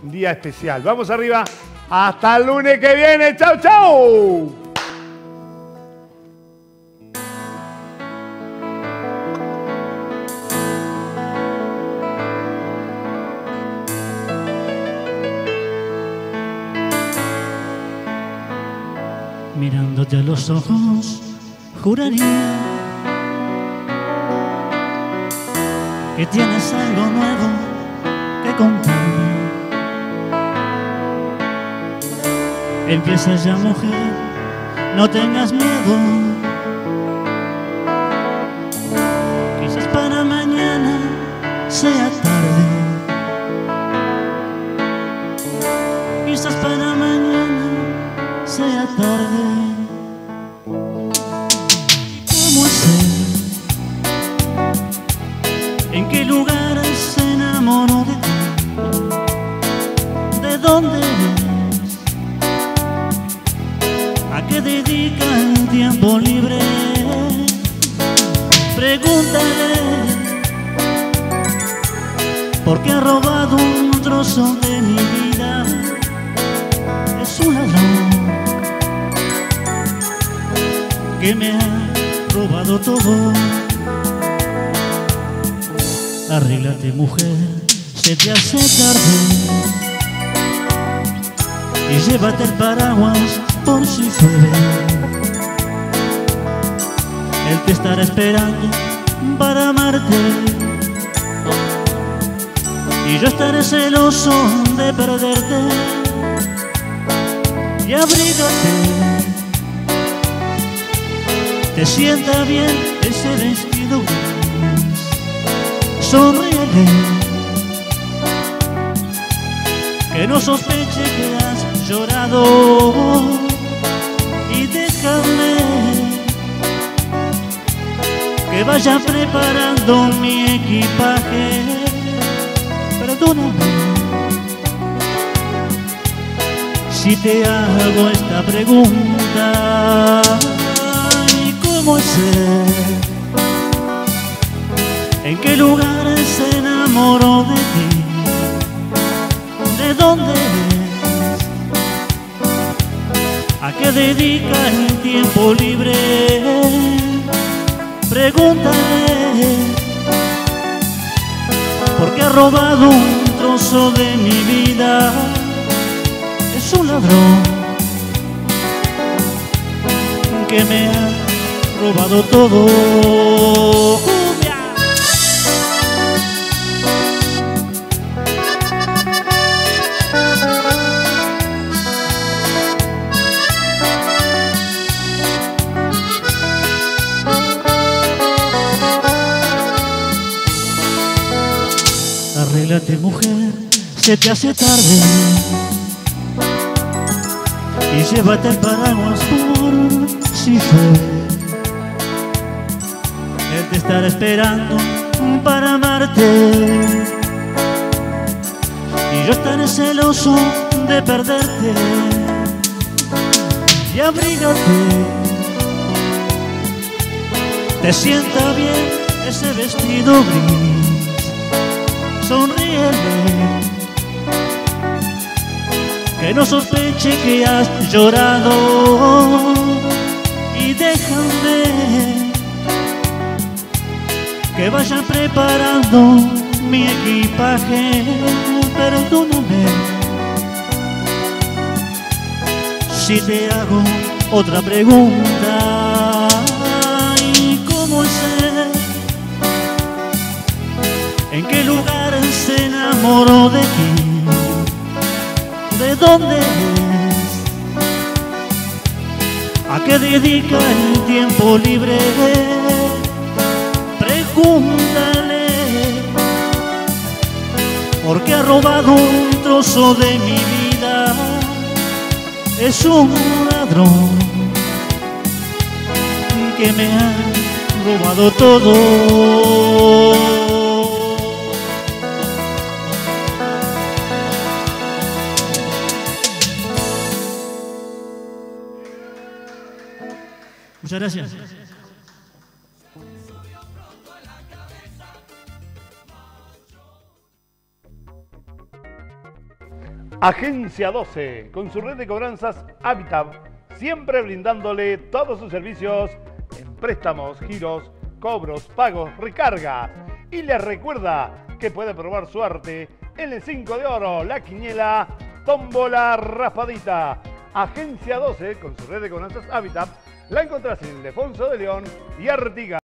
Un día especial. Vamos arriba. Hasta el lunes que viene. ¡Chau, chau! Mirándote a los ojos, juraría que tienes algo nuevo que contarme. Empieza ya, mujer, no tengas miedo. Quizás para mañana sea tarde. Quizás para mañana sea tarde. ¿Cómo sé en qué lugar se enamoró de ti? ¿De dónde eres? ¿A qué dedica el tiempo libre? Pregúntale por qué ha robado un trozo de mi vida. Es un ladrón que me ha robado todo. Arréglate, mujer, se te hace tarde, y llévate el paraguas por si llueve. Él te estará esperando para amarte, y yo estaré celoso de perderte. Y abrígate, te sienta bien ese vestido gris. Sonríele, que no sospeche que has llorado. Y déjame que vaya preparando mi equipaje. Perdóname si te hago esta pregunta. ¿Cómo es él? ¿En qué lugar se enamoró de ti? ¿De dónde eres? ¿A qué dedica el tiempo libre? Pregúntale por qué ha robado un trozo de mi vida. Es un ladrón que me ha robado todo. Arréglate, mujer, se te hace tarde, y llévate el paraguas por si llueve. Él te estará esperando para amarte, y yo estaré celoso de perderte. Y abrígate, te sienta bien ese vestido gris. Sonríele, que no sospeche que has llorado. Y déjame que vaya preparando mi equipaje. Perdóname si te hago otra pregunta. ¿Y cómo sé en qué lugar se enamoró de ti? ¿De dónde es? ¿A qué dedica el tiempo libre? Pregúntale por qué ha robado un trozo de mi vida. Es un ladrón que me ha robado todo. Muchas gracias. Agencia 12, con su red de cobranzas Habitat, siempre brindándole todos sus servicios en préstamos, giros, cobros, pagos, recargas. Y les recuerda que puede probar suerte en el 5 de oro, la quiniela, tómbola raspadita. Agencia 12, con su red de cobranzas Habitat, la encontrás en Ildefonso de León y Artigas.